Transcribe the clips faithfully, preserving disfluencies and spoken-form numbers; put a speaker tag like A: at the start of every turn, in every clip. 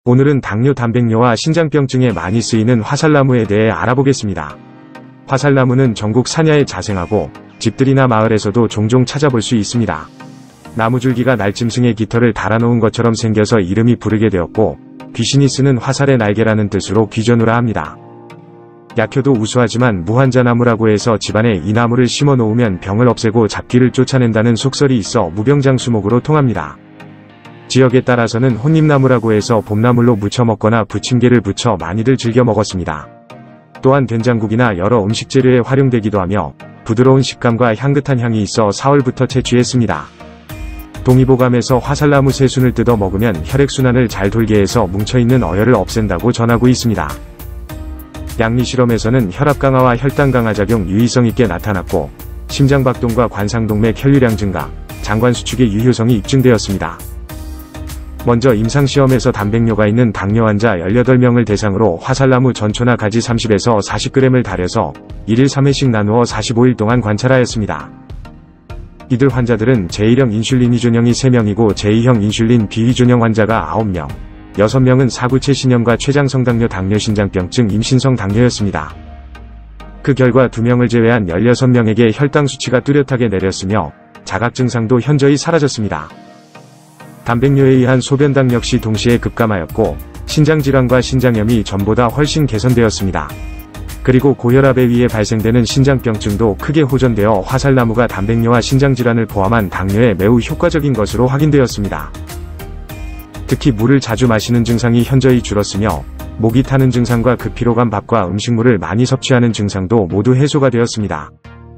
A: 오늘은 당뇨, 단백뇨와 신장병증에 많이 쓰이는 화살나무에 대해 알아보겠습니다. 화살나무는 전국 산야에 자생하고 집들이나 마을에서도 종종 찾아볼 수 있습니다. 나무줄기가 날짐승의 깃털을 달아놓은 것처럼 생겨서 이름이 부르게 되었고, 귀신이 쓰는 화살의 날개라는 뜻으로 귀전우라 합니다. 약효도 우수하지만 무환자나무라고 해서 집안에 이 나무를 심어 놓으면 병을 없애고 잡기를 쫓아낸다는 속설이 있어 무병장수목으로 통합니다. 지역에 따라서는 혼잎나무라고 해서 봄나물로 무쳐 먹거나 부침개를 부쳐 많이들 즐겨 먹었습니다. 또한 된장국이나 여러 음식 재료에 활용되기도 하며 부드러운 식감과 향긋한 향이 있어 사월부터 채취했습니다. 동의보감에서 화살나무 새순을 뜯어 먹으면 혈액순환을 잘 돌게 해서 뭉쳐있는 어혈을 없앤다고 전하고 있습니다. 양리실험에서는 혈압 강화와 혈당 강화 작용 유의성 있게 나타났고, 심장박동과 관상동맥 혈류량 증가, 장관 수축의 유효성이 입증되었습니다. 먼저 임상시험에서 단백뇨가 있는 당뇨 환자 열여덟 명을 대상으로 화살나무 전초나 가지 삼십에서 사십 그램을 달여서 일일 삼 회씩 나누어 사십오 일 동안 관찰하였습니다. 이들 환자들은 제일형 인슐린 의존형이 세 명이고 제이형 인슐린 비의존형 환자가 아홉 명, 여섯 명은 사구체 신염과 췌장성 당뇨, 당뇨, 신장병증, 임신성 당뇨였습니다. 그 결과 두 명을 제외한 열여섯 명에게 혈당 수치가 뚜렷하게 내렸으며 자각 증상도 현저히 사라졌습니다. 단백뇨에 의한 소변당 역시 동시에 급감하였고, 신장질환과 신장염이 전보다 훨씬 개선되었습니다. 그리고 고혈압에 의해 발생되는 신장병증도 크게 호전되어 화살나무가 단백뇨와 신장질환을 포함한 당뇨에 매우 효과적인 것으로 확인되었습니다. 특히 물을 자주 마시는 증상이 현저히 줄었으며, 목이 타는 증상과 급피로감, 밥과 음식물을 많이 섭취하는 증상도 모두 해소가 되었습니다.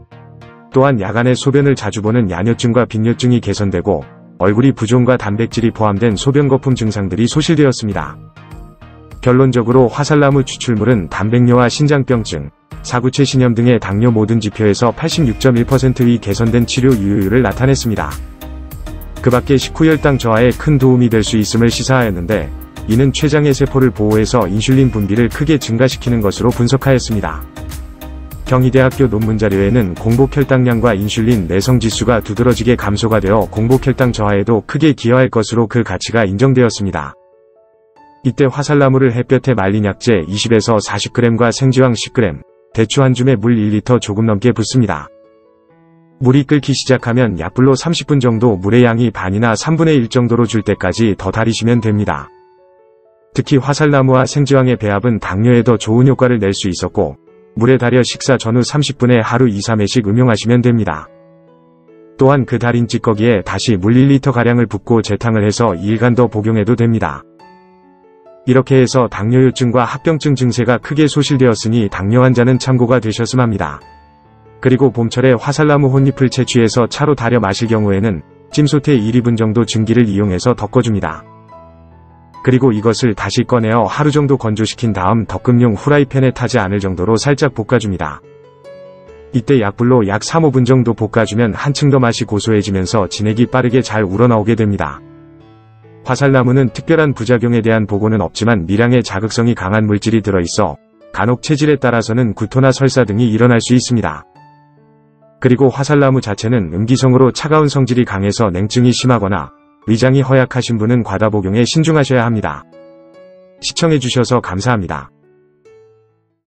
A: 또한 야간에 소변을 자주 보는 야뇨증과 빈뇨증이 개선되고, 얼굴이 부종과 단백질이 포함된 소변거품 증상들이 소실되었습니다. 결론적으로 화살나무 추출물은 단백뇨와 신장병증, 사구체 신염 등의 당뇨 모든 지표에서 팔십육 점 일 퍼센트의 개선된 치료 유효율을 나타냈습니다. 그 밖에 식후 혈당 저하에 큰 도움이 될 수 있음을 시사하였는데, 이는 췌장의 세포를 보호해서 인슐린 분비를 크게 증가시키는 것으로 분석하였습니다. 경희대학교 논문 자료에는 공복혈당량과 인슐린 내성지수가 두드러지게 감소가 되어 공복혈당 저하에도 크게 기여할 것으로 그 가치가 인정되었습니다. 이때 화살나무를 햇볕에 말린 약재 이십에서 사십 그램과 생지황 십 그램, 대추 한 줌에 물 일 리터 조금 넘게 붓습니다. 물이 끓기 시작하면 약불로 삼십 분 정도 물의 양이 반이나 삼분의 일 정도로 줄 때까지 더 달이시면 됩니다. 특히 화살나무와 생지황의 배합은 당뇨에 더 좋은 효과를 낼 수 있었고, 물에 달여 식사 전후 삼십 분에 하루 이, 삼 회씩 음용하시면 됩니다. 또한 그 달인 찌꺼기에 다시 물 일 리터가량을 붓고 재탕을 해서 이 일간 더 복용해도 됩니다. 이렇게 해서 당뇨요증과 합병증 증세가 크게 소실되었으니 당뇨 환자는 참고가 되셨음 합니다. 그리고 봄철에 화살나무 혼잎을 채취해서 차로 달여 마실 경우에는 찜솥에 일, 이 분 정도 증기를 이용해서 덮어줍니다. 그리고 이것을 다시 꺼내어 하루 정도 건조시킨 다음 덮음용 후라이팬에 타지 않을 정도로 살짝 볶아줍니다. 이때 약불로 약 삼, 오 분 정도 볶아주면 한층 더 맛이 고소해지면서 진액이 빠르게 잘 우러나오게 됩니다. 화살나무는 특별한 부작용에 대한 보고는 없지만 미량의 자극성이 강한 물질이 들어있어 간혹 체질에 따라서는 구토나 설사 등이 일어날 수 있습니다. 그리고 화살나무 자체는 음기성으로 차가운 성질이 강해서 냉증이 심하거나 위장이 허약하신 분은 과다 복용에 신중하셔야 합니다. 시청해주셔서 감사합니다.